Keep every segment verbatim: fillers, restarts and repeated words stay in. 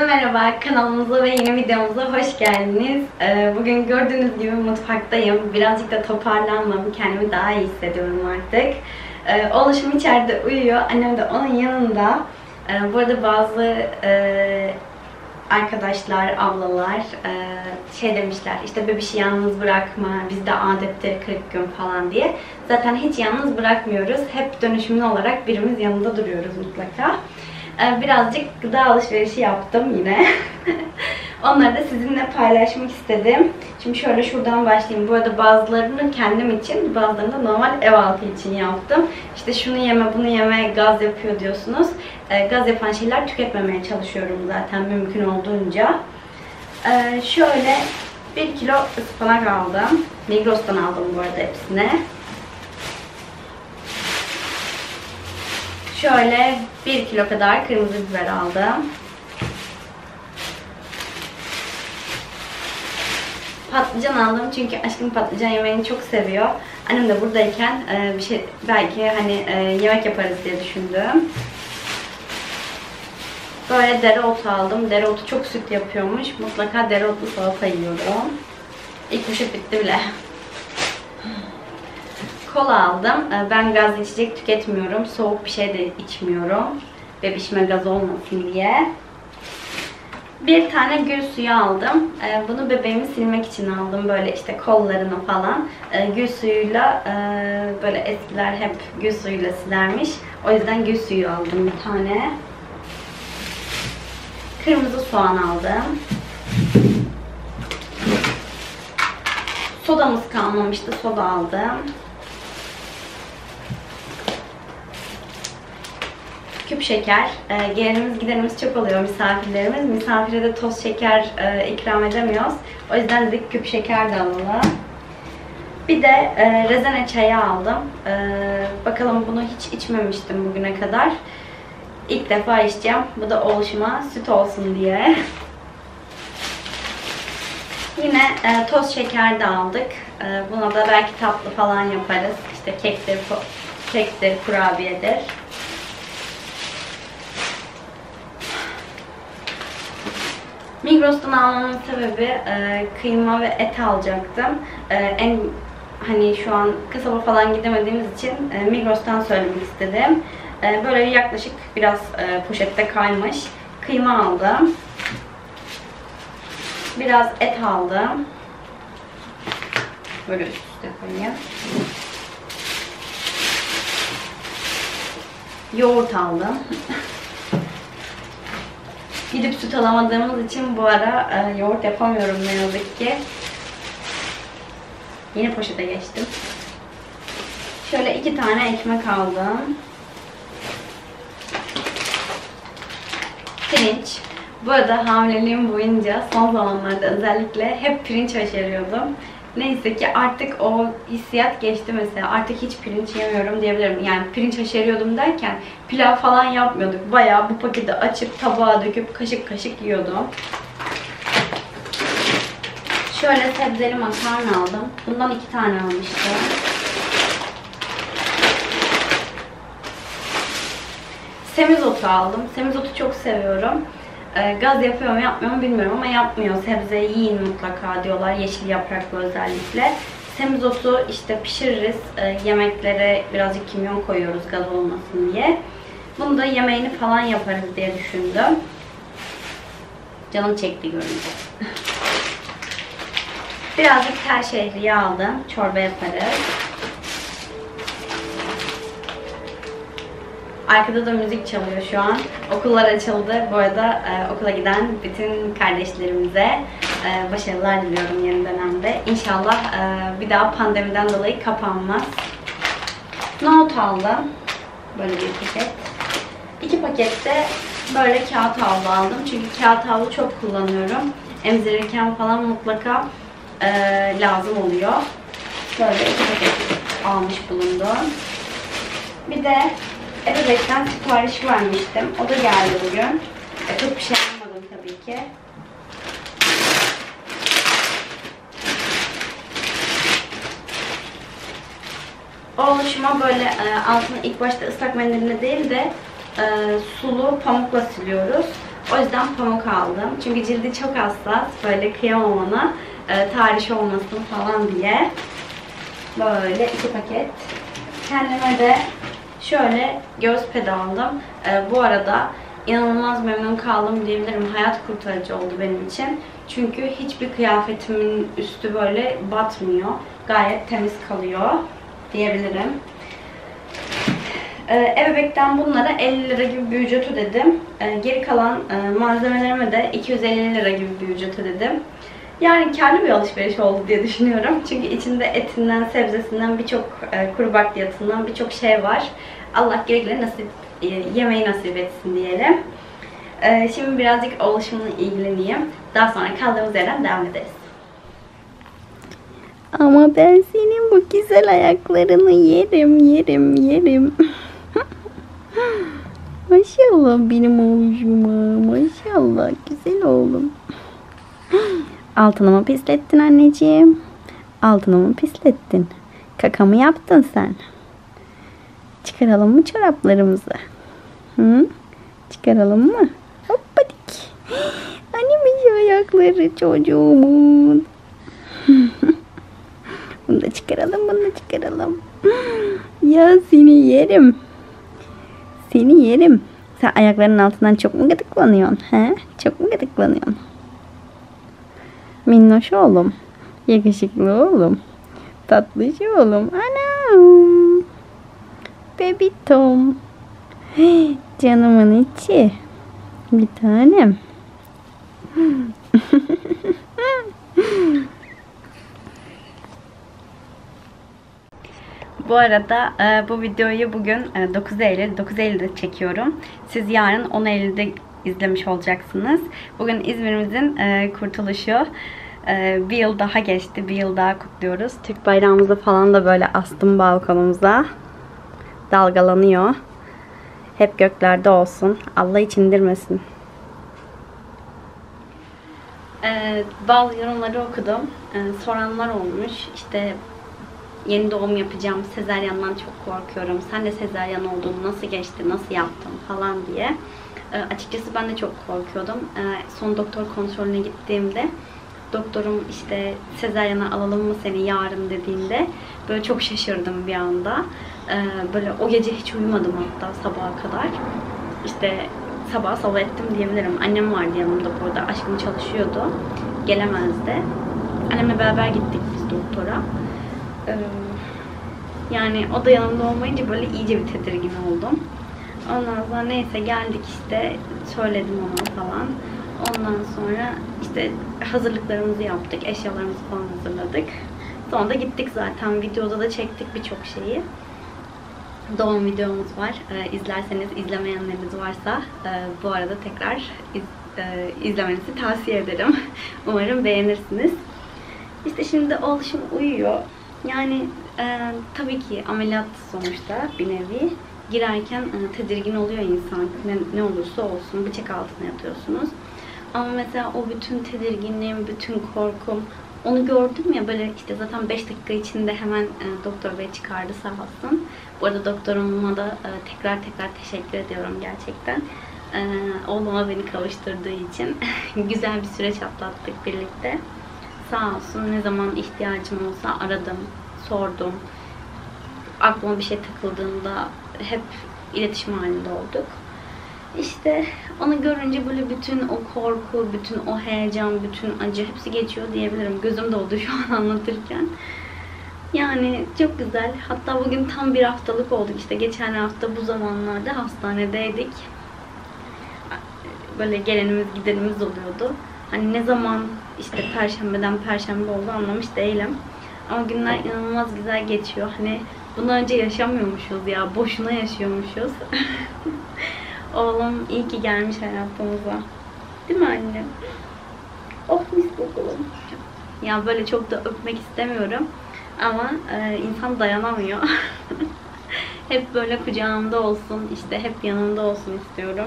merhaba, kanalımıza ve yeni videomuza hoş geldiniz. Bugün gördüğünüz gibi mutfaktayım. Birazcık da toparlanmam, kendimi daha iyi hissediyorum artık. Oğluşum içeride uyuyor, annem de onun yanında. Bu arada bazı arkadaşlar, ablalar şey demişler, işte bebişi yalnız bırakma, bizde adettir kırk gün falan diye. Zaten hiç yalnız bırakmıyoruz. Hep dönüşümlü olarak birimiz yanında duruyoruz mutlaka. Birazcık gıda alışverişi yaptım yine. Onları da sizinle paylaşmak istedim. Şimdi şöyle şuradan başlayayım. Bu arada bazılarını kendim için, bazılarını da normal ev halkı için yaptım. İşte şunu yeme, bunu yeme, gaz yapıyor diyorsunuz. Gaz yapan şeyler tüketmemeye çalışıyorum zaten mümkün olduğunca. Şöyle bir kilo ıspanak aldım. Migros'tan aldım bu arada hepsini. Şöyle bir kilo kadar kırmızı biber aldım. Patlıcan aldım çünkü aşkım patlıcan yemeğini çok seviyor. Annem de buradayken bir şey belki hani yemek yaparız diye düşündüm. Böyle dereotu aldım. Dereotu çok süt yapıyormuş. Mutlaka dereotlu salata yiyorum. İlk poşet bitti bile. Kola aldım. Ben gazlı içecek tüketmiyorum. Soğuk bir şey de içmiyorum. Bebişime gaz olmasın diye. Bir tane gül suyu aldım. Bunu bebeğimi silmek için aldım. Böyle işte kollarını falan. Gül suyuyla böyle eskiler hep gül suyuyla silermiş. O yüzden gül suyu aldım bir tane. Kırmızı soğan aldım. Sodamız kalmamıştı. Soda aldım. Küp şeker. E, gelenimiz gidenimiz çok oluyor, misafirlerimiz. Misafire de toz şeker e, ikram edemiyoruz. O yüzden dedik küp şeker de alalım. Bir de e, rezene çayı aldım. E, bakalım bunu hiç içmemiştim bugüne kadar. İlk defa içeceğim. Bu da oğluşuma süt olsun diye. Yine e, toz şeker de aldık. E, buna da belki tatlı falan yaparız. İşte kektir, kektir, kurabiyedir. Migros'tan almamın sebebi e, kıyma ve et alacaktım. E, en hani şu an kasaba falan gidemediğimiz için e, Migros'tan söylemek istedim. E, böyle yaklaşık biraz e, poşette kaymış. Kıyma aldım. Biraz et aldım. Böyle üst üste koyayım. Yoğurt aldım. Gidip süt alamadığımız için bu ara e, yoğurt yapamıyorum ne yazık ki. Yine poşete geçtim. Şöyle iki tane ekmek aldım. Pirinç. Bu arada hamileliğim boyunca son zamanlarda özellikle hep pirinç haşeriyordum. Neyse ki artık o hissiyat geçti mesela. Artık hiç pirinç yemiyorum diyebilirim. Yani pirinç haşeriyordum derken pilav falan yapmıyorduk. Bayağı bu paketi açıp tabağa döküp kaşık kaşık yiyordum. Şöyle sebzeli makarna aldım. Bundan iki tane almıştım. Semizotu aldım. Semizotu çok seviyorum. Gaz yapıyor mu yapmıyor mu bilmiyorum ama yapmıyor. Sebze yiyin mutlaka diyorlar. Yeşil yapraklı özellikle. Semizotu işte pişiririz. Yemeklere birazcık kimyon koyuyoruz gaz olmasın diye. Bunu da yemeğini falan yaparız diye düşündüm. Canım çekti görünce. Birazcık tel şehriye aldım. Çorba yaparız. Arkada da müzik çalıyor şu an. Okullar açıldı. Bu arada e, okula giden bütün kardeşlerimize e, başarılar diliyorum yeni dönemde. İnşallah e, bir daha pandemiden dolayı kapanmaz. Nohut aldım. Böyle bir paket. İki pakette böyle kağıt havlu aldım. Çünkü kağıt havlu çok kullanıyorum. Emzirirken falan mutlaka e, lazım oluyor. Böyle iki paket almış bulundum. Bir de Ebebek'ten sipariş vermiştim. O da geldi bugün. E, çok bir şey almadım tabii ki. Oğluşuma böyle e, altını ilk başta ıslak mendiline değil de e, sulu pamukla siliyoruz. O yüzden pamuk aldım. Çünkü cildi çok hassas. Böyle kıyamam ona. E, tahriş olmasın falan diye. Böyle iki paket. Kendime de şöyle göz pedi aldım. E, bu arada inanılmaz memnun kaldım diyebilirim. Hayat kurtarıcı oldu benim için. Çünkü hiçbir kıyafetimin üstü böyle batmıyor. Gayet temiz kalıyor diyebilirim. Ee, Ebebek'ten bunlara elli lira gibi bir ücret ödedim. Ee, geri kalan e, malzemelerime de iki yüz elli lira gibi bir ücret ödedim. Yani kârlı bir alışveriş oldu diye düşünüyorum. Çünkü içinde etinden, sebzesinden, birçok e, kuru bakliyatından birçok şey var. Allah güle güle nasip, e, yemeği nasip etsin diyelim. E, şimdi birazcık oluşumla ilgileneyim. Daha sonra kaldığımız yerden devam ederiz. Ama ben senin bu güzel ayaklarını yerim, yerim, yerim. Maşallah benim oğluma, maşallah güzel oğlum. Altını mı pislettin anneciğim? Altını mı pislettin? Kaka mı yaptın sen? Çıkaralım mı çoraplarımızı? Hı? Çıkaralım mı? Hoppadik. Annemin şu ayakları çocuğumun. Bunu da çıkaralım, bunu da çıkaralım. Ya seni yerim. Seni yerim. Sen ayaklarının altından çok mu gıdıklanıyorsun? He? Çok mu gıdıklanıyorsun? Minnoş oğlum. Yakışıklı oğlum. Tatlış oğlum. Anam. Baby Tom. Canımın içi. Bir tanem. Bu arada e, bu videoyu bugün e, dokuz Eylül, dokuz Eylül'de çekiyorum. Siz yarın on Eylül'de izlemiş olacaksınız. Bugün İzmir'imizin e, kurtuluşu. E, bir yıl daha geçti. Bir yıl daha kutluyoruz. Türk bayrağımızı falan da böyle astım balkonumuza. Dalgalanıyor. Hep göklerde olsun. Allah hiç indirmesin. E, bazı yorumları okudum. E, soranlar olmuş. İşte yeni doğum yapacağım, sezaryandan çok korkuyorum. Sen de sezaryen oldun, nasıl geçti, nasıl yaptın falan diye. E, açıkçası ben de çok korkuyordum. E, son doktor kontrolüne gittiğimde doktorum işte sezaryana alalım mı seni yarın dediğinde böyle çok şaşırdım bir anda. E, böyle o gece hiç uyumadım hatta sabaha kadar. İşte sabah sabah ettim diyebilirim. Annem vardı yanımda burada. Aşkım çalışıyordu. Gelemezdi. Annemle beraber gittik biz doktora. Yani o da yanımda olmayınca böyle iyice bir tedirgin oldum. Ondan sonra neyse geldik işte, söyledim ona falan. Ondan sonra işte hazırlıklarımızı yaptık, eşyalarımızı falan hazırladık. Sonra da gittik zaten. Videoda da çektik birçok şeyi. Doğum videomuz var. Ee, izlerseniz, izlemeyenleriniz varsa e, bu arada tekrar iz, e, izlemenizi tavsiye ederim. Umarım beğenirsiniz. İşte şimdi oğluşum uyuyor. Yani e, tabii ki ameliyat sonuçta bir nevi. Girerken e, tedirgin oluyor insan. Ne, ne olursa olsun bıçak altına yatıyorsunuz. Ama mesela o bütün tedirginliğim, bütün korkum, onu gördüm ya böyle işte zaten beş dakika içinde hemen e, doktor bey çıkardı sağ olsun. Bu arada doktoruma da e, tekrar tekrar teşekkür ediyorum gerçekten. E, oğluma beni kavuşturduğu için güzel bir süreç atlattık birlikte. Sağ olsun, ne zaman ihtiyacım olsa aradım, sordum. Aklıma bir şey takıldığında hep iletişim halinde olduk. İşte onu görünce böyle bütün o korku, bütün o heyecan, bütün acı hepsi geçiyor diyebilirim. Gözüm doldu şu an anlatırken. Yani çok güzel. Hatta bugün tam bir haftalık olduk. İşte geçen hafta bu zamanlarda hastanedeydik. Böyle gelenimiz gidenimiz oluyordu. Hani ne zaman işte perşembeden perşembe oldu anlamış değilim. Ama günler inanılmaz güzel geçiyor. Hani bundan önce yaşamıyormuşuz ya. Boşuna yaşıyormuşuz. Oğlum iyi ki gelmiş hayatımıza. Değil mi annem? Oh mis kokulum. Ya böyle çok da öpmek istemiyorum. Ama e, insan dayanamıyor. Hep böyle kucağımda olsun, işte hep yanımda olsun istiyorum.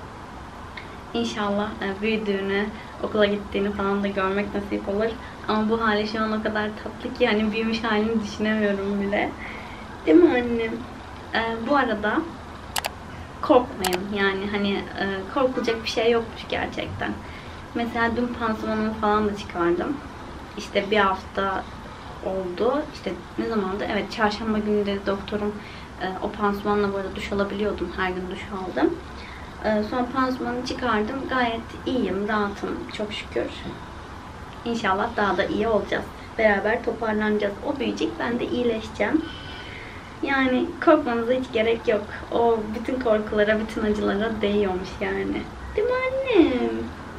İnşallah e, büyüdüğünü, okula gittiğini falan da görmek nasip olur. Ama bu hali şu an o kadar tatlı ki hani büyümüş halini düşünemiyorum bile. Değil mi annem? E, bu arada korkmayın. Yani hani e, korkulacak bir şey yokmuş gerçekten. Mesela dün pansumanımı falan da çıkardım. İşte bir hafta oldu. İşte ne zamandı? Evet, çarşamba günü de doktorum e, o pansumanla böyle duş alabiliyordum. Her gün duş aldım. E, sonra pansumanı çıkardım. Gayet iyiyim, rahatım çok şükür. İnşallah daha da iyi olacağız. Beraber toparlanacağız. O büyüyecek, ben de iyileşeceğim. Yani korkmanıza hiç gerek yok. O bütün korkulara, bütün acılara değiyormuş yani. Değil mi annem?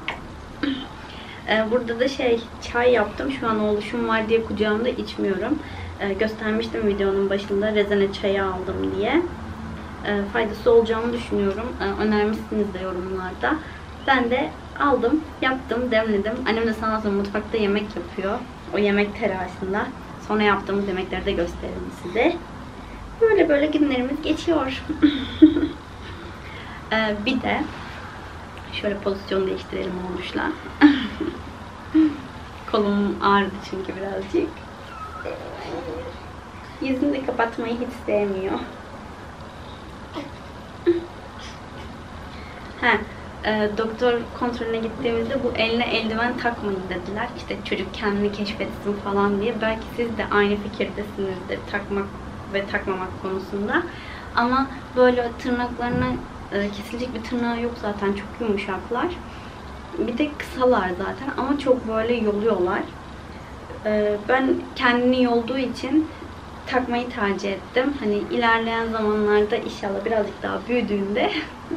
Ee, burada da şey, çay yaptım. Şu an oğluşum var diye kucağımda içmiyorum. Ee, göstermiştim videonun başında. Rezene çayı aldım diye. Ee, faydası olacağını düşünüyorum. Ee, önermişsiniz de yorumlarda. Ben de aldım, yaptım, demledim. Annem de sağ olsun mutfakta yemek yapıyor. O yemek telaşında. Sonra yaptığımız yemekleri de gösteririm size. Böyle böyle günlerimiz geçiyor. ee, bir de şöyle pozisyon değiştirelim olmuşla. Kolum ağrıdı çünkü birazcık. Yüzünü de kapatmayı hiç sevmiyor. Ha, e, doktor kontrolüne gittiğimizde bu eline eldiven takmayın dediler. İşte çocuk kendini keşfetsin falan diye. Belki siz de aynı fikirdesinizdir takmak ve takmamak konusunda. Ama böyle tırnaklarına e, kesilecek bir tırnağı yok zaten, çok yumuşaklar. Bir de kısalar zaten ama çok böyle yoluyorlar. E, ben kendini yolduğu için takmayı tercih ettim. Hani ilerleyen zamanlarda inşallah birazcık daha büyüdüğünde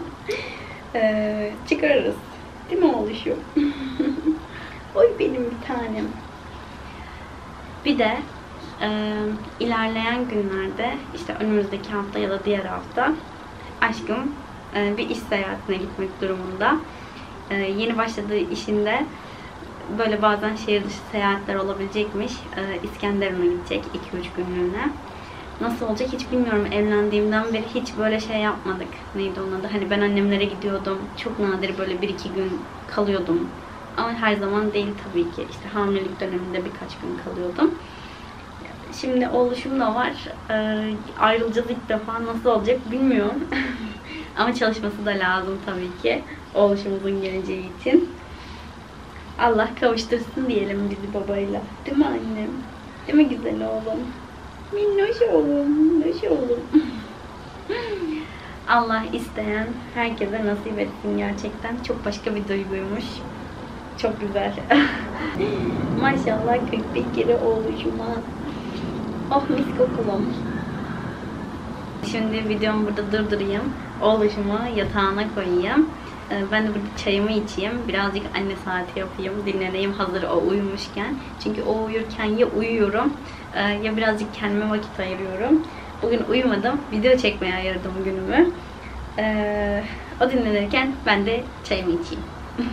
e, çıkarırız. Değil mi oğluşum? Oy benim bir tanem. Bir de e, ilerleyen günlerde işte önümüzdeki hafta ya da diğer hafta aşkım e, bir iş seyahatine gitmek durumunda. E, yeni başladığı işinde böyle bazen şehir dışı seyahatler olabilecekmiş. E, İskenderun'a gidecek iki üç günlüğüne. Nasıl olacak hiç bilmiyorum. Evlendiğimden beri hiç böyle şey yapmadık. Neydi onun adı? Hani ben annemlere gidiyordum. Çok nadir böyle bir iki gün kalıyordum. Ama her zaman değil tabii ki. İşte hamilelik döneminde birkaç gün kalıyordum. Şimdi oğluşum da var. Ee, ayrılacağız ilk defa. Nasıl olacak bilmiyorum. Ama çalışması da lazım tabii ki. Oğluşumuzun geleceği için. Allah kavuştursun diyelim bizi babayla. Değil mi annem? Değil mi güzel oğlum? Minnoş oğlum, minnoş oğlum. Allah isteyen herkese nasip etsin gerçekten. Çok başka bir duyguymuş. Çok güzel. Maşallah kırk bir kere oğluşuma. Oh mis kokulum. Şimdi videomu burada durdurayım. Oğluşumu yatağına koyayım. Ben de burada çayımı içeyim. Birazcık anne saati yapayım. Dinleneyim hazır o uyumuşken. Çünkü o uyurken ya uyuyorum ya birazcık kendime vakit ayırıyorum. Bugün uyumadım. Video çekmeye ayırdım günümü. O dinlenirken ben de çayımı içeyim.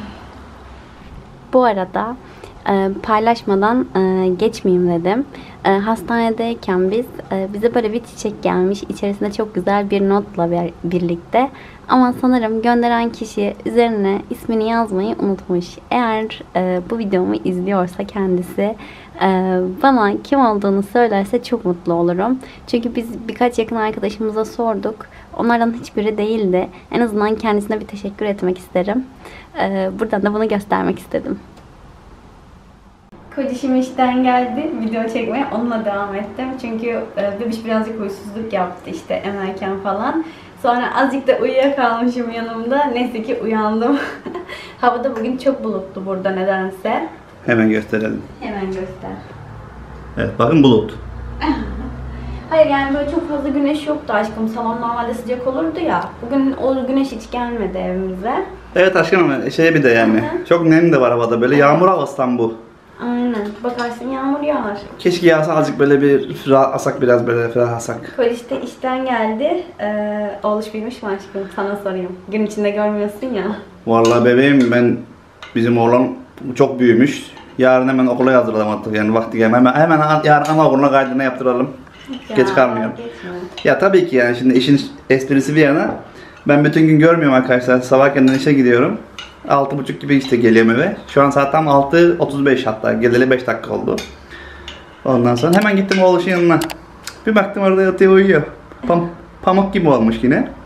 Bu arada paylaşmadan geçmeyeyim dedim. Hastanedeyken biz bize böyle bir çiçek gelmiş. İçerisinde çok güzel bir notla birlikte. Ama sanırım gönderen kişi üzerine ismini yazmayı unutmuş. Eğer bu videomu izliyorsa kendisi bana kim olduğunu söylerse çok mutlu olurum. Çünkü biz birkaç yakın arkadaşımıza sorduk. Onlardan hiçbiri değildi. En azından kendisine bir teşekkür etmek isterim. Buradan da bunu göstermek istedim. Kocişim işten geldi. Video çekmeye onunla devam ettim. Çünkü bebiş birazcık huysuzluk yaptı işte emerken falan. Sonra azıcık da uyuyakalmışım yanımda. Neyse ki uyandım. Havada bugün çok bulutlu burada nedense. Hemen gösterelim. Hemen göster. Evet bakın bulut. Hayır yani böyle çok fazla güneş yoktu aşkım. Salon normalde sıcak olurdu ya. Bugün o güneş hiç gelmedi evimize. Evet aşkım ama şey bir de yani. Hı-hı. Çok nem de var havada böyle. Evet. Yağmur havasından bu. Aynen. Bakarsın yağmur yağar. Keşke yağsa azıcık böyle bir ferahlasak biraz böyle ferahlasak. Polis de işten geldi. Ee, oğluş büyümüş mü aşkım? Sana sorayım. Gün içinde görmüyorsun ya. Vallahi bebeğim ben bizim oğlan çok büyümüş. Yarın hemen okula yazdıralım artık yani vakti gelme. Hemen, hemen yarın anaokuluna kaydına yaptıralım. Ya, geç kalmayalım. Ya tabii ki yani şimdi işin esprisi bir yana. Ben bütün gün görmüyorum arkadaşlar. Sabah kendine işe gidiyorum. altı buçuk gibi işte geliyorum eve. Şu an saat tam altı otuz beş hatta. Geleli beş dakika oldu. Ondan sonra hemen gittim oğluşun yanına. Bir baktım orada yatıyor uyuyor. Pam pamuk gibi olmuş yine.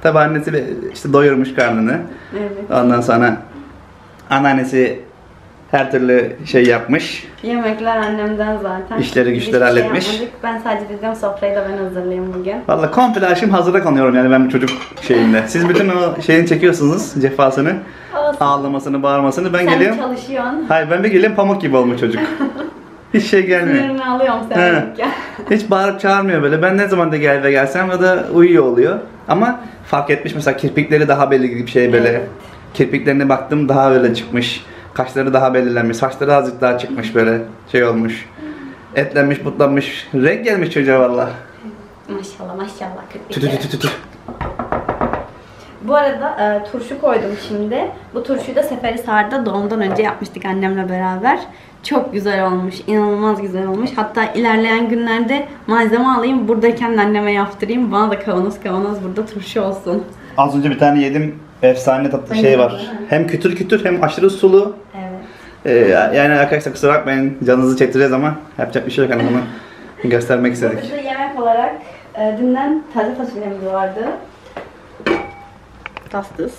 Tabi annesi işte doyurmuş karnını. Evet. Ondan sonra anneannesi her türlü şey yapmış. Yemekler annemden zaten. İşleri güçleri Hiçbir halletmiş. Şey yapmadık. Ben sadece dedim sofrayı da ben hazırlayayım bugün. Valla komple aşkım hazıra konuyorum yani ben bir çocuk şeyinde. Siz bütün o şeyini çekiyorsunuz, cefasını, Olsun. ağlamasını, bağırmasını. Ben Sen geliyorum. çalışıyorsun. Hayır ben bir geliyorum pamuk gibi olmuş çocuk. Hiç şey gelmiyor. Sinirini alıyorum He. sen yokken. Hiç bağırıp çağırmıyor böyle. Ben ne zaman da gel eve gelsem ya da uyuyor oluyor. Ama fark etmiş mesela kirpikleri daha belli gibi şey böyle. Evet. Kirpiklerine baktım daha böyle çıkmış. Kaşları daha belirlenmiş. Saçları azıcık daha çıkmış böyle şey olmuş. Etlenmiş, butlanmış. Renk gelmiş çocuğa valla. Maşallah maşallah. kırk bir Tü tü kere. tü tü tü. Bu arada e, turşu koydum şimdi. Bu turşuyu da Seferihisar'da doğumdan önce yapmıştık annemle beraber. Çok güzel olmuş, inanılmaz güzel olmuş. Hatta ilerleyen günlerde malzeme alayım, buradayken de anneme yaptırayım. Bana da kavanoz kavanoz burada turşu olsun. Az önce bir tane yedim. Efsane tatlı şey var. Hem kütür kütür hem aşırı sulu. Evet. Ee, yani arkadaşlar kusura bakmayın canınızı çektireceğiz ama yapacak bir şey yok. Yani bunu göstermek istedik. Burada yemek olarak e, dünden taze fasulyemiz vardı. Tastıs.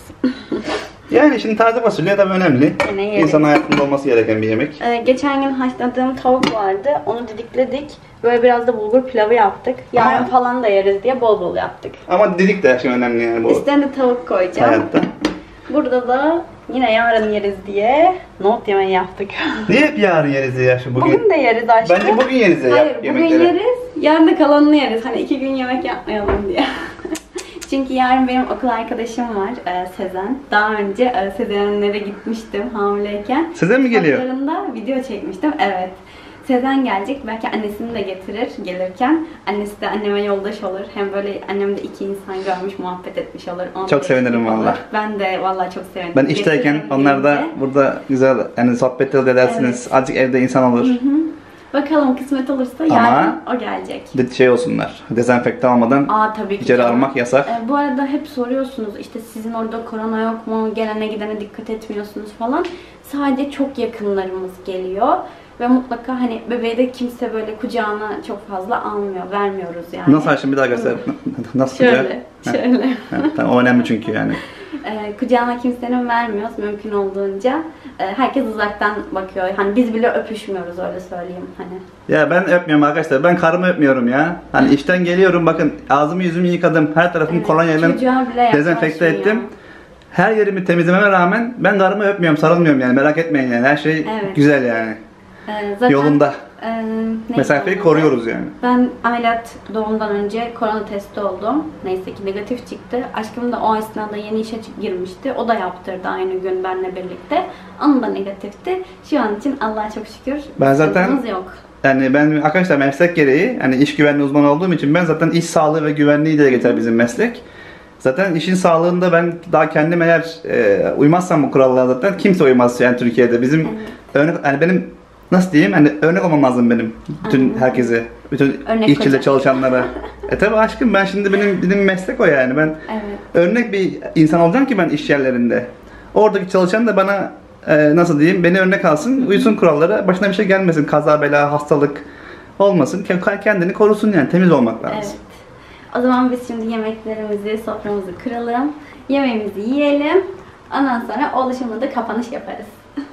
Yani şimdi taze fasulye tabii önemli. Yine yedik. İnsan hayatında olması gereken bir yemek. Ee, geçen gün haşladığım tavuk vardı. Onu didikledik. Böyle biraz da bulgur pilavı yaptık. Yarın Ama- falan da yeriz diye bol bol yaptık. Ama dedik de her şey önemli yani bu Üstlerine tavuk koyacağım. hayatta. Burada da yine yarın yeriz diye nohut yemeği yaptık. Niye hep yarın yeriz ya şu bugün? Bugün de yeriz aşkım. Bence bugün yeriz ya Hayır, bugün yemekleri. yeriz. Yarın da kalanını yeriz. Hani iki gün yemek yapmayalım diye. Çünkü yarın benim okul arkadaşım var, e, Sezen. Daha önce e, Sezen'lere gitmiştim hamileyken. Size mi geliyor? Fotoğraflarında video çekmiştim. Evet. Sezen gelecek. Belki annesini de getirir gelirken. Annesi de anneme yoldaş olur. Hem böyle annem de iki insan görmüş, muhabbet etmiş olur. Ona Çok da sevinirim eşlik olur. valla. Ben de valla çok sevinirim. Ben işteyken Getiririm onlar da gelince. burada güzel yani sohbet edersiniz. Evet. Azıcık evde insan olur. Hı hı. Bakalım kısmet olursa Ama- yarın o gelecek. De şey olsunlar. Dezenfekte almadan Aa tabii ki. içeri canım. almak yasak. Ee, bu arada hep soruyorsunuz işte sizin orada korona yok mu? Gelene gidene dikkat etmiyorsunuz falan. Sadece çok yakınlarımız geliyor. Ve mutlaka hani bebeği de kimse böyle kucağına çok fazla almıyor. Vermiyoruz yani. Nasıl Ayşem bir daha göster. Nasıl Şöyle, güzel? şöyle. Ha, tamam, o önemli çünkü yani. Ee, kucağına kimsenin vermiyoruz mümkün olduğunca. Ee, herkes uzaktan bakıyor. Hani biz bile öpüşmüyoruz öyle söyleyeyim hani. Ya ben öpmüyorum arkadaşlar. Ben karımı öpmüyorum ya. Hani işten geliyorum bakın ağzımı yüzümü yıkadım. Her tarafımı Evet, kolonyayla çocuğa bile dezenfekte yaklaşmıyor. ettim. Her yerimi temizlememe rağmen ben karımı öpmüyorum, sarılmıyorum yani. Merak etmeyin yani. Her şey Evet. güzel yani. Ee, zaten, Yolunda. E, neyse, Mesafeyi ondan- koruyoruz yani. Ben ameliyat doğumdan önce korona testi oldum. Neyse ki negatif çıktı. Aşkım da o esnada yeni işe çık- girmişti. O da yaptırdı aynı gün benimle birlikte. Onun da negatifti. Şu an için Allah'a çok şükür. Ben zaten- sıkıntımız yok. Yani ben arkadaşlar meslek gereği hani iş güvenliği uzmanı olduğum için ben zaten iş sağlığı ve güvenliği de geçer bizim meslek. Zaten işin sağlığında ben daha kendim eğer e, uymazsam bu kurallara zaten kimse uymaz yani Türkiye'de. Bizim Evet. örnek yani benim nasıl diyeyim hani örnek olmam lazım benim bütün Aynen. herkese, bütün Örnek işçide hoca. çalışanlara. E tabi aşkım ben şimdi benim benim meslek o yani ben Evet. örnek bir insan olacağım ki ben iş yerlerinde. Oradaki çalışan da bana e, nasıl diyeyim beni örnek alsın, uysun kurallara, başına bir şey gelmesin, kaza bela, hastalık olmasın, Ke- kendini korusun yani temiz olmak lazım. Evet. O zaman biz şimdi yemeklerimizi, soframızı kıralım. Yemeğimizi yiyelim. Ondan sonra oluşumda da kapanış yaparız.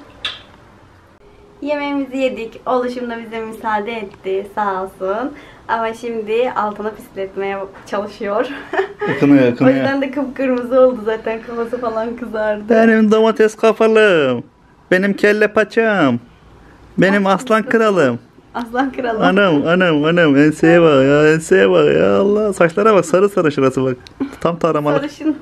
Yemeğimizi yedik. Oluşum da bize müsaade etti sağ olsun. Ama şimdi altını pisletmeye çalışıyor. Yakınıyor O yakınıyor. yüzden de kıpkırmızı oldu zaten. Kafası falan kızardı. Benim domates kafalım. Benim kelle paçam. Benim aslan kralım. Aslan kralım. Anam anam anam enseye bak ya enseye bak ya Allah saçlara bak sarı sarı şurası bak. Tam taramalık. Sarışın.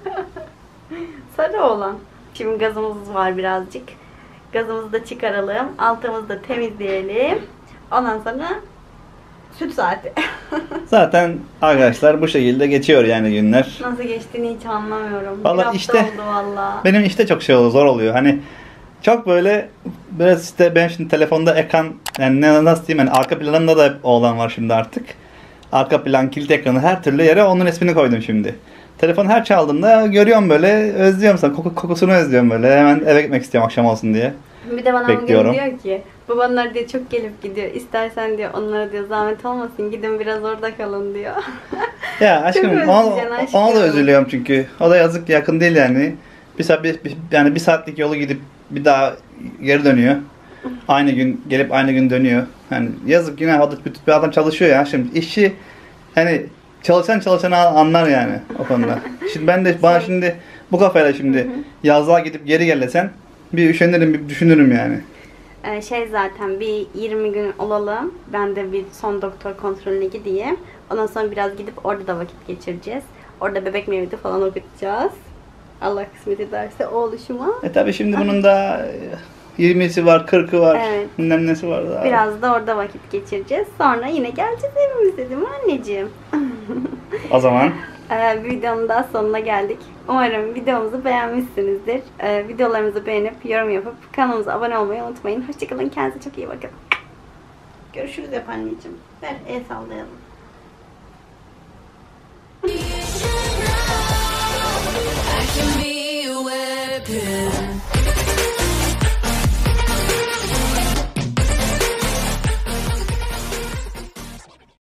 Sarı olan. Şimdi gazımız var birazcık. Gazımızı da çıkaralım. Altımızı da temizleyelim. Ondan sonra süt saati. Zaten arkadaşlar bu şekilde geçiyor yani günler. Nasıl geçtiğini hiç anlamıyorum. Vallahi Bir hafta işte- oldu valla. Benim işte çok şey oluyor, zor oluyor. Hani çok böyle biraz işte ben şimdi telefonda ekran yani ne nasıl diyeyim yani arka planında da hep oğlan var şimdi artık. Arka plan, kilit ekranı her türlü yere onun ismini koydum şimdi. Telefon her çaldığında görüyorum böyle özlüyorum sana koku, kokusunu özlüyorum böyle hemen eve gitmek istiyorum akşam olsun diye. Bir de bana Bekliyorum. bugün diyor ki babanlar diyor çok gelip gidiyor. İstersen diyor onlara diyor zahmet olmasın gidin biraz orada kalın diyor. Ya aşkım Çok ona, özleyeceksin aşkım. ona da üzülüyorum çünkü. O da yazık yakın değil yani. Bir saat bir, bir- yani bir saatlik yolu gidip bir daha geri dönüyor. Aynı gün gelip aynı gün dönüyor. Yani yazık yine o da bir adam çalışıyor ya şimdi işçi hani çalışan çalışanı anlar yani o konuda. Şimdi ben de bana şimdi bu kafayla şimdi yazlığa gidip geri gel desen bir üşenirim bir düşünürüm yani. Ee, şey zaten bir yirmi gün olalım. Ben de bir son doktor kontrolüne gideyim. Ondan sonra biraz gidip orada da vakit geçireceğiz. Orada bebek mevlidi falan okutacağız. Allah kısmet ederse o oluşuma. E tabi şimdi bunun da yirmisi var, kırkı var, Evet. bilmem nesi var daha. Biraz da orada vakit geçireceğiz. Sonra yine geleceğiz evimize değil mi anneciğim? O zaman Ee, bir videonun daha sonuna geldik. Umarım videomuzu beğenmişsinizdir. Ee, videolarımızı beğenip yorum yapıp kanalımıza abone olmayı unutmayın. Hoşçakalın. Kendinize çok iyi bakın. Görüşürüz hep anneciğim. Ver el sallayalım.